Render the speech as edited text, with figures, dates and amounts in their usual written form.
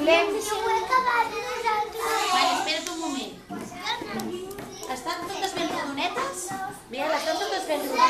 No ho he acabat nosaltres. Vale, espera't un moment. Estan totes ben rodonetes? Bé, estan totes ben rodonetes.